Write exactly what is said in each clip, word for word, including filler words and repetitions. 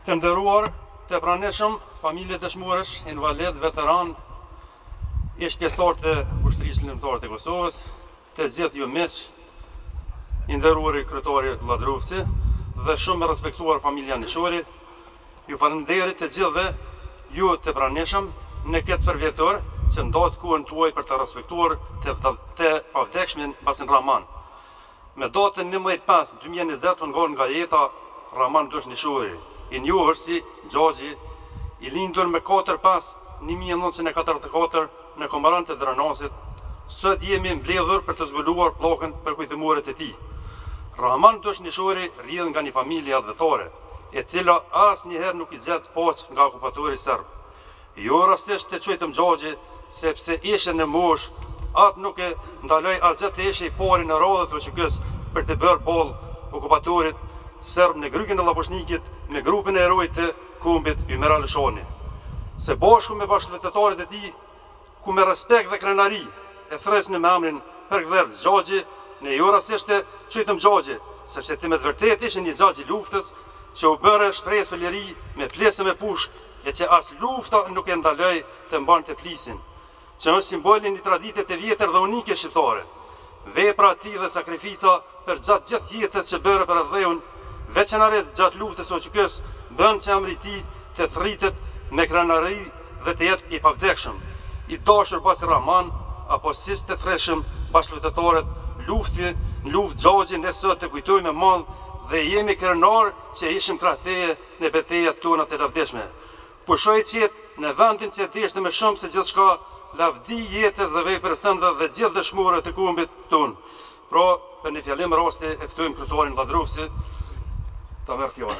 Të nderuar, të pranishëm, familje dëshmorësh, invalid, veteran, ish pjesëtar të ushtrisë lëndore të Kosovës, të gjithë ju miq, i nderuari kryetari Lladrufsi dhe shumë e respektuar familja Nishori, ju falenderit të gjithëve, ju të pranishëm në këtë përvjetor që ndatë kohën tuaj për të respektuar të, të pavdekshmin Basim Rahman. Me datën njëmbëdhjetë pesë dy mijë e njëzet u ngar nga jeta Rahman Dush Nishori, i njohur si Gjagji, i lindur me katër pesë një mijë e nëntëqind e katërdhjetë e katër në Komaran të Dranasit. Sot jemi mbledhur për të zbuluar pllakën për kujtimuret e tij. Rahman Dush Nishori rrjedh nga një familje advetare, e cila asnjëherë nuk i gjet paqë nga okupatori serb. Jo rastisht të quajtëm Gjagji, sepse ishte në moshë, atë nuk e ndaloj asgjë të ishte i pari në radhët o qykës për të bërë boll okupatorit serb në Grykën e Llaposhnikit me grupin e herojt të kombit Ymer Alishani. Se bashku me bashkëvetarit e tij, ku me respekt dhe krenari e thresnin me emrin Pergverd Gjagji, ne jo rastisht të quajtëm Gjagji, sepse të me të vërtet ishin një Gjagji luftës që u bëre shpresë për liri me plesë me push, e që as lufta nuk e ndaloj të mbante plisin, që është simbolin një tradite të vjetër dhe unike shqiptare. Vepra e tij dhe sakrifica për gjatë gjithë jetës që bëre për ardheun, veçanërisht gjatë luftës o qykës, bën që emri i tij të thritet me krenari dhe të jetë i pavdekshëm, i dashur Basim Rahman, apo si të threshëm bashkëvetatorët lufti, në luftë Gjagji, ne sot të kujtojmë me madh dhe jemi krenar që ishim krahëteje në betejat tona të lavdishme. Pushoj qetë në vendin që deshte më shumë se gjithçka, lavdi jetës dhe veprës tënde dhe gjithë dëshmorët të kombit tonë. Pra, për një fjalim rasti e ftojmë kryetarin Lladrufsi ta merr fjalën.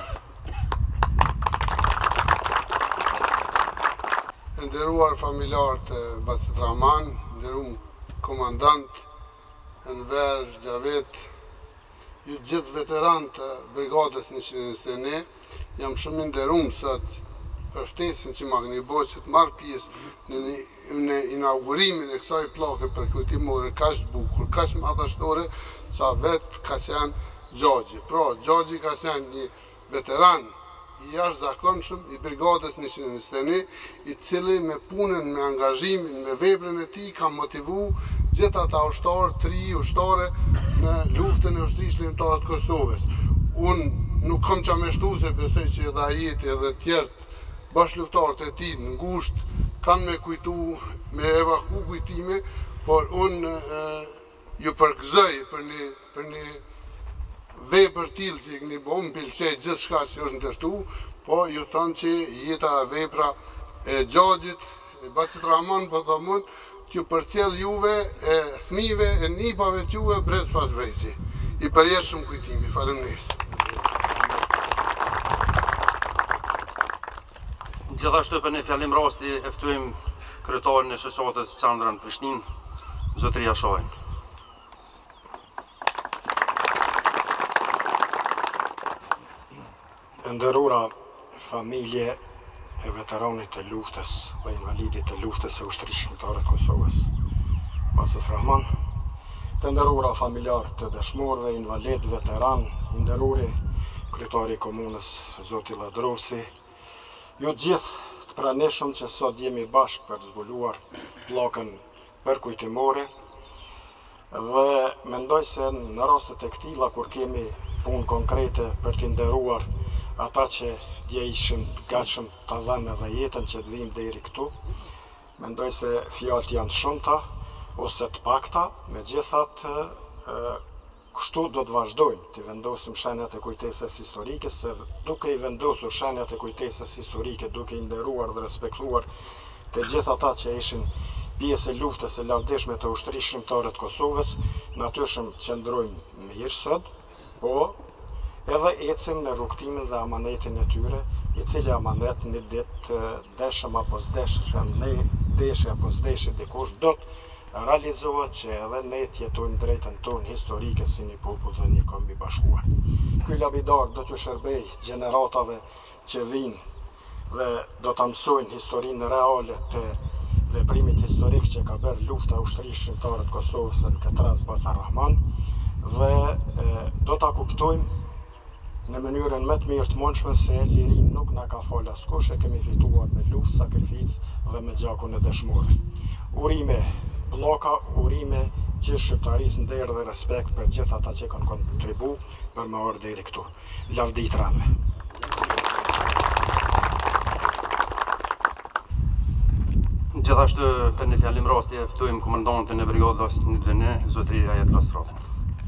Nderuar familjar të Basit Rahman, nderuar komandant Enver Gjavet, ju gjithë veteran të brigadës njëqind e njëzet e një, jam shumë i nderuar sot për ftesën që ma keni bërë që të marr pjesë në, në inaugurimin e kësaj pllake për kujtimore kaq të bukur, kaq madhështore, sa vetë ka qenë Gjagji. Pra, Gjagji ka qenë një veteran i jashtëzakonshëm i brigadës njëqind e njëzet e një, i cili me punën, me angazhimin, me veprën e tij ka motivu gjithë ata ushtarë, tri ushtare në luftën e ushtrisë lëndore të Kosovës. Unë nuk kam qa me shtu se besoj që edhe ajeti edhe tjertë bashkëluftarët e tij në ngushtë kanë me kujtu, me evaku kujtime, por unë e, ju përgëzoj për një, për një vepër tillë që i keni bërë, më pëlqej gjithçka që është ndërtu, po ju thonë që jeta e vepra e Gjagjit, e Basit Rahman, po të mund t'ju përcjell juve, e fëmijëve, e nipave t'juve brez pas brezi. I përjetshëm kujtimi, faleminderit. Gjithashtu për një fjalim rasti e ftojmë kryetarin e shoqatës Qandrën Prishtinë, zotëria Shajin. Nderuara familje e veteranit të luftës dhe invalidit të luftës e ushtrisë lëndore të Kosovës, Basim Rahman, të nderuara familjar të dëshmorëve, invalid, veteran, i nderuari kryetari i komunës, zoti Lladrufsi, ju gjithë të pranishëm që sot jemi bashkë për të zbuluar pllakën për kujtimore dhe mendoj se në rastet e këtilla kur kemi punë konkrete për të nderuar ata që dje ishim të gatshëm ta vënë edhe jetën që të vijmë deri këtu, mendoj se fjalët janë shumëta ose të pakta, megjithatë kështu do të vazhdojmë të vendosim shenjat e kujtesës historike, se duke i vendosur shenjat e kujtesës historike, duke i nderuar dhe respektuar të gjithë ata që ishin pjesë e luftës e lavdishme të ushtrisë shqiptare të Kosovës, natyrshëm qëndrojmë mirë sot, po edhe ecim në rrugtimin dhe amanetin e tyre, i cili amanet një ditë deshëm apo s'deshëm, ne deshë apo s'deshë dikush do të realizohet që edhe ne të jetojmë drejtën tonë historike si një popull dhe një kombi bashkuar. Ky lapidar do t'ju shërbej gjeneratave që vinë dhe do ta mësojnë historinë reale të veprimit historik që ka bërë lufta e ushtrisë shqiptare të Kosovës në këtë rast Basim Rahman, dhe e, do ta kuptojmë në mënyrën më të mirë të mundshme se lirin nuk na ka fol askush, e kemi fituar me luftë, sakrificë dhe me gjakun e dëshmorëve. Urime blloka, urime gjithë shqiptarisë nder dhe respekt për gjithë ata që kanë kontribu për më orë deri këtu. Lavdi Tranëve. Gjithashtu për një fjalim rasti e ftojmë komandantin e brigadës një dëne, zotri Ajet Kastratin.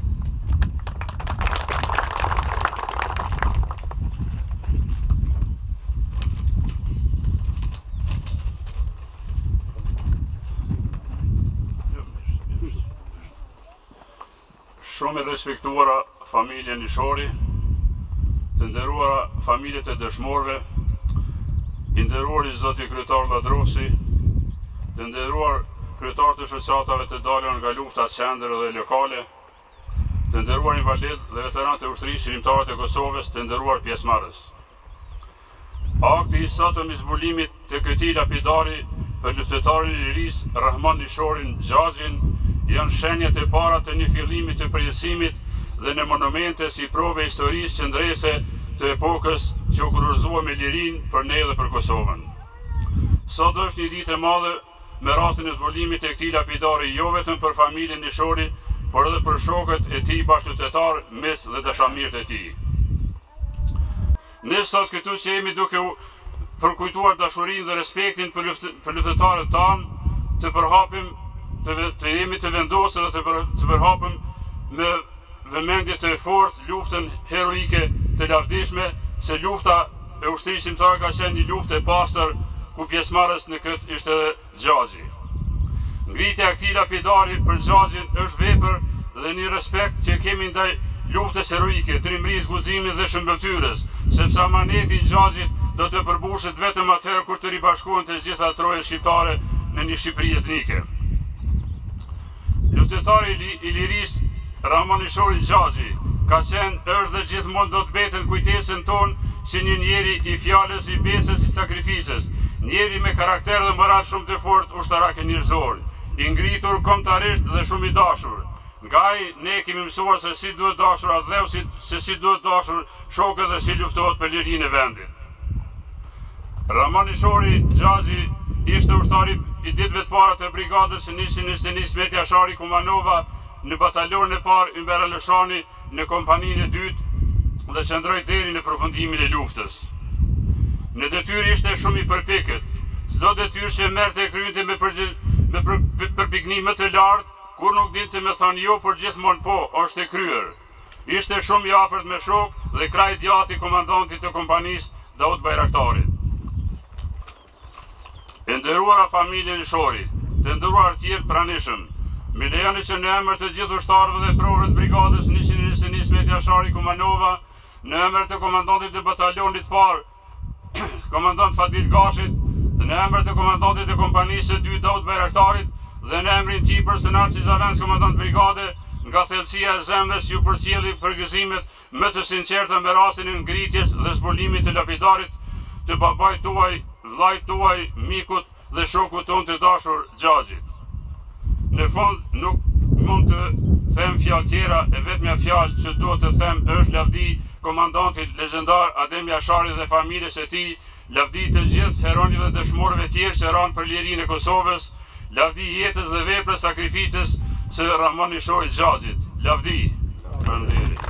Shumë e respektuara familje Nishori, të nderuara familjet e dëshmorëve, i nderuari zoti kryetar Ladrovsi, të nderuar kryetar të shoqatave të dalën nga lufta qendër dhe lokale, të nderuar invalid dhe veteranët e ushtrisë shërimtare të Kosovës, të nderuar pjesëmarrës. Akti i sotëm i zbulimit të këtij lapidari për luftëtarin e lirisë Rahman Nishorin Xhaxhin janë shenjat e para të një fillimi të përjetësimit dhe në monumente si prove historisë qëndrese të epokës që u kurorëzua me lirin për ne dhe për Kosovën. Sot është një ditë e madhe me rastin e zbulimit e këtij lapidari jo vetëm për familjen Nishori, por edhe për shokët e tij bashkëqytetar, mes dhe dashamirët e tij. Ne sot këtu që jemi duke u përkujtuar dashurinë dhe respektin për luftëtarët tanë, të përhapim Të, të jemi të vendosur dhe të, për, të përhapim me vëmendje të fortë luftën heroike të lavdishme, se lufta e ushtrisë shqiptare ka qenë një luftë e pastër ku pjesëmarrës në këtë ishte edhe Xhaxhi. Ngritja e këtij lapidari për Xhaxhin është vepër dhe një respekt që kemi ndaj luftës heroike, trimërisë, guximit dhe shëmbëltyrës, sepse amaneti i Xhaxhit do të përbushet vetëm atëherë kur të ribashkohen të gjitha trojet shqiptare në një Shqipëri etnike. Luftëtari i lirisë Rahman Nishori Xhaxhi ka qenë, është dhe gjithmonë do të betet kujtesën tonë si një njeri i fjalës, i besës, i sakrificës, njeri me karakter dhe moral shumë të fortë ushtarak e njerëzor, i ngritur kombëtarisht dhe shumë i dashur. Nga ai ne kemi mësuar se si duhet dashur atë dhe se si duhet dashur shokët dhe si luftohet për lirinë e vendit. Rahman Nishori Xhaxhi ishte ushtari i ditëve të para të brigadës së njësë njësë njësë Mehmet Jashari Kumanova në batalionin e parë Ymber Alëshani në kompaninë e dytë dhe qëndroi deri në përfundimin e luftës. Në detyrë ishte shumë i përpikët, çdo detyrë që merrte e kryente me, me për, për, përpiknim më të lartë, kur nuk dinte me thonë jo, por gjithmonë po, është e kryer. Ishte shumë i afërt me shok dhe kraj djati komandantit të kompanisë Daud Bajraktarit. Të nderuara familje Nishori, të nderuar tjerë pranishëm, me lejoni që në emër të gjithë ushtarëve dhe provëve të brigadës njësë njësë njësë Mehmet Jashari Kumanova, në emër të komandantit të batalionit parë, komandant Fadil Gashit, dhe në emër të komandantit të kompanisë së dytë Daud Bajraktarit, dhe në emrin tim personal si Zavens komandant brigade, nga thellësia e zemrës ju përcjelli përgëzimet më të sinqerta me rastin e ngritjes dhe zbulimit të lapidarit të babait tuaj, vllait tuaj, mikut dhe shokut ton të dashur Xhaxhit. Në fund nuk mund të them fjalë tjera, e vetmja fjalë që duhet të them është lavdi komandantit legjendar Adem Jashari dhe familjes së tij, lavdi të gjithë heronjve dhe dëshmorëve tjerë që ranë për lirinë e Kosovës, lavdi jetës dhe veprës sakrificës së Rahman Nishori Xhaxhit. Lavdi. Faleminderit.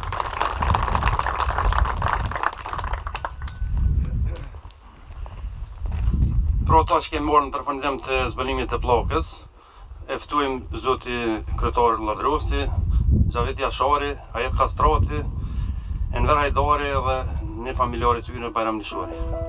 Pro ta që kemi marrë në përfundim të zbulimit të pllakës, e ftuajmë zoti kryetar Ladrovsi, Xhavet Jashari, Ajet Kastrati, Enver Hajdari dhe një familjarit të tyre Bajram Nishori.